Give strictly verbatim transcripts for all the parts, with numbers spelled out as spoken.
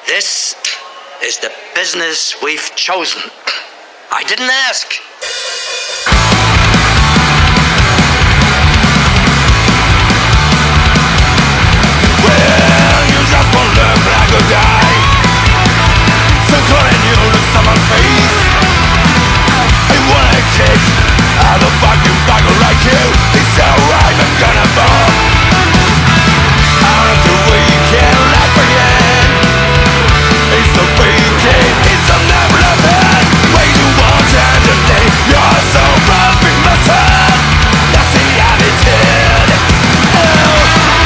This is the business we've chosen. I didn't ask. Well, you just won't look like a guy. So calling you look someone's face. I wanna kick out the fucking fucker like you. It's alright, I'm gonna fall. Out of the weekend, life again. It's so freaky, it's a never nothing. Way you want anything, you're so rough in my son. That's the attitude. Oh.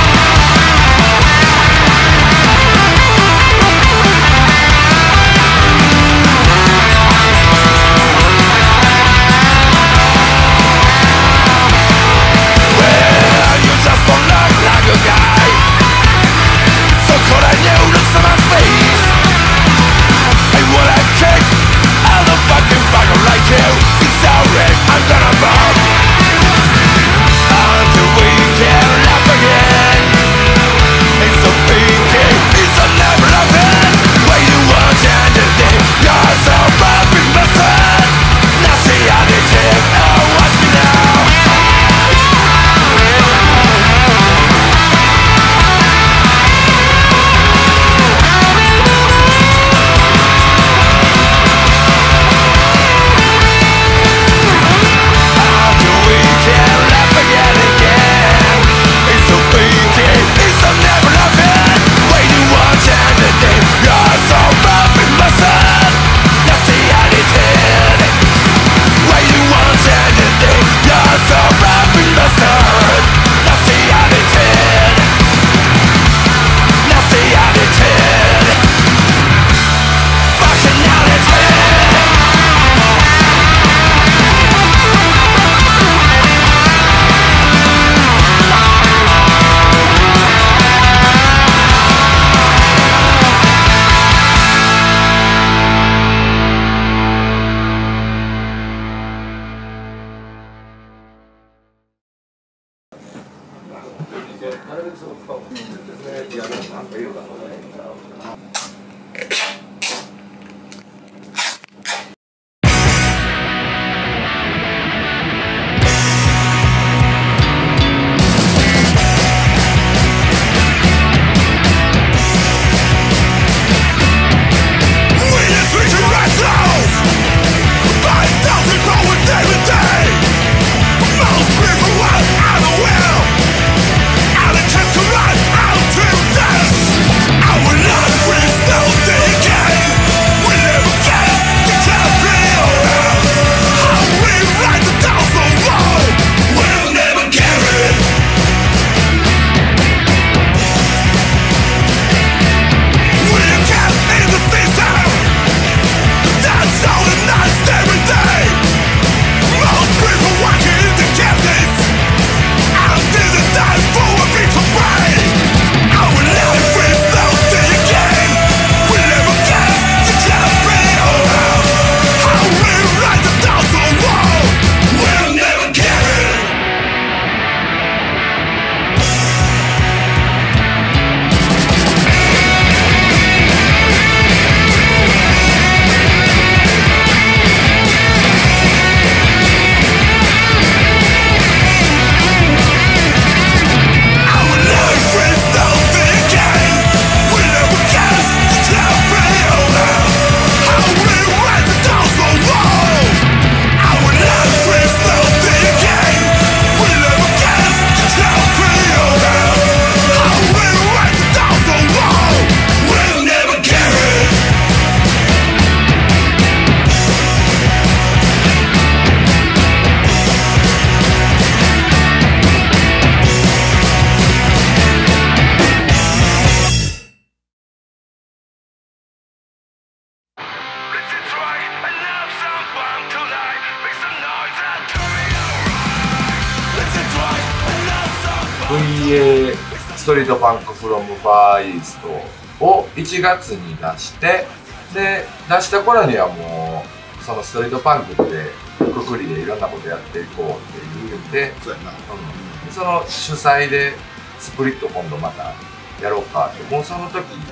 ブイエー ストリートパンクフロムファーイーストをいちがつに出して、で出した頃にはもうそのストリートパンクでくくりでいろんなことやっていこうっていうので、そうやな、うん、その主催でスプリット今度またやろうかって、もうその時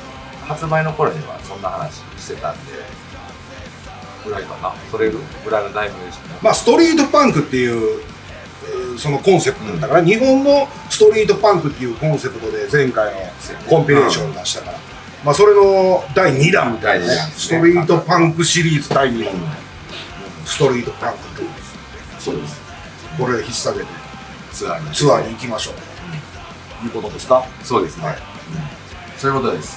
発売の頃にはそんな話してたんでぐらいかな。それぐらいの題名でしたね。 まあストリートパンクっていうそのコンセプトだったから、うん、日本のストリートパンクっていうコンセプトで前回のコンピレーションを出したから、うん、まあそれのだいにだんみたいなね、ストリートパンクシリーズだいにだん、うん、ストリートパンクっていうんです。 そうです。 これ引っ提げてツアーにツアーに行きましょう、うん、いうことですか。 そうですね、はい、うん、そういうことです。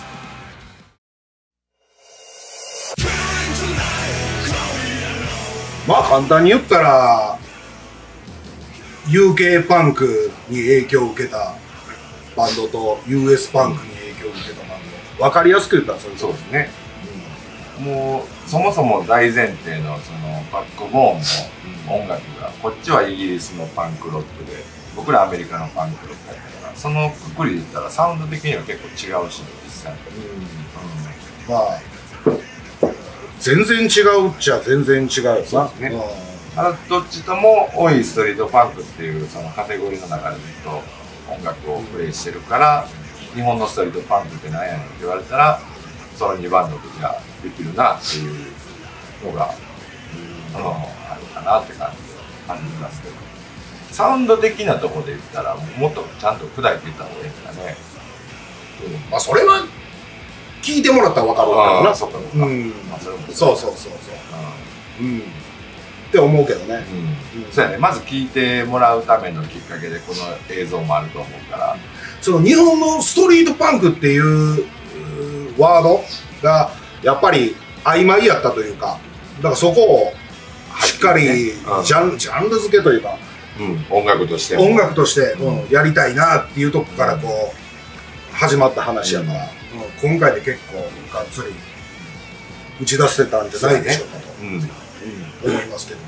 まあ簡単に言ったら ユーケー パンクに影響を受けたバンドと ユーエス パンクに影響を受けたバンド、分かりやすく言ったらそういうことですね。 うん、もうそもそも大前提のそのバックボーンの音楽が、こっちはイギリスのパンクロックで僕らアメリカのパンクロックだったから、そのくくりで言ったらサウンド的には結構違うし、実際に、うんうん、 まあ全然違うっちゃ全然違う。そうですね。 あのどっちとも多いストリートパンクっていうそのカテゴリーの中でずっと音楽をプレイしてるから、日本のストリートパンクって何やねんって言われたらそのにばんの時ができるなっていうのが、うん、あのあるかなって感じで感じますけど、サウンド的なところで言ったらもっとちゃんと砕いていった方がいいですかね。 うん、まあそれは聞いてもらったら分かるわけだな。 そうか、 うん、そうそうそうそう、うん、って思うけどね。 うん、そうやね。まず聞いてもらうためのきっかけでこの映像もあると思うから、その日本のストリートパンクっていうワードがやっぱり曖昧やったというか、だからそこをしっかりジャン、うん、ジャンル付けというか、 うん、音楽として音楽として、うん、やりたいなっていうとこからこう始まった話やから。うん、今回で結構がっつり打ち出せてたんじゃないでしょうかと、うんうん、思いますけど、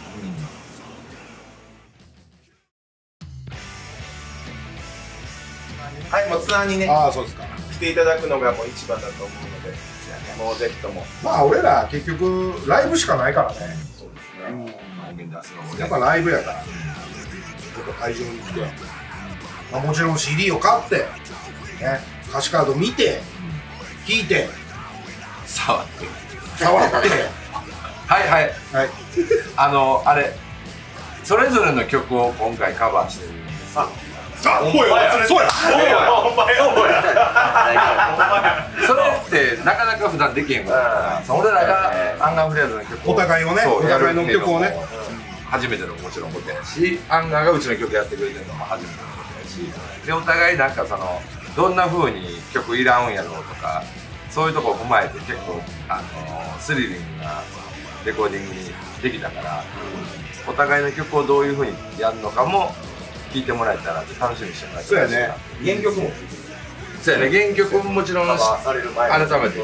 うん、はい、もうツアーにね、 ああそうですか、 来ていただくのがもう一番だと思うので、もうぜひとも。 まあ俺ら結局ライブしかないからね。 そうですね、 うん、やっぱライブやから、ちょっと会場に来て、まあ、もちろん シーディー を買ってね、歌詞カード見て、弾いて、 触って触ってはいはい、 はい、 あのあれそれぞれの曲を今回カバーしてるんです。ああ、ほや、そうや、そうや、 ほんまや、ほや。 それってなかなか普段できへんから、俺らがアンガーフレアーズの曲をお互いをね、お互いの曲をね、 初めてのもちろんことやし、アンガーがうちの曲やってくれてるのも初めてのことやし、でお互いなんかそのどんな風に曲いらんやろうとか、そういうとこを踏まえて結構あのスリリングなレコーディングにできたから、うん、お互いの曲をどういう風にやるのかも聴いてもらえたら楽しみにしてもらえたら。 そうやね、 原曲もそうやね、原曲ももちろん改めて比べて楽しんでほしい、うん、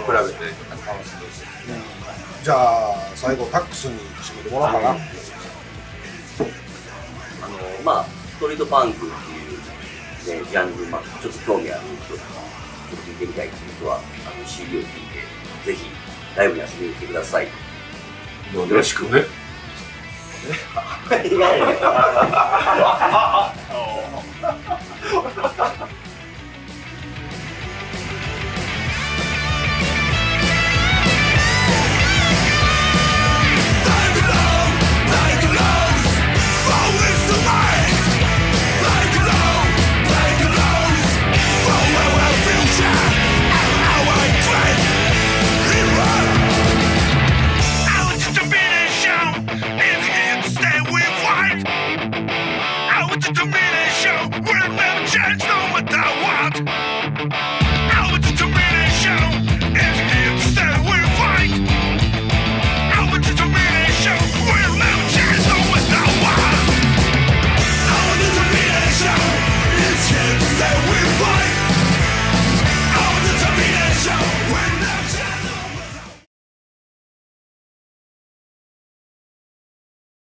じゃあ最後タックスに締めてもらおうかな、うん、あのまあストリートパンクっていう、ね、ジャンル、まあ、ちょっと興味ある人とかちょっと聞いてみたいっていう人はあの シーディー を聴いてぜひライブに遊びに来てください。 よろしくね。 いやいや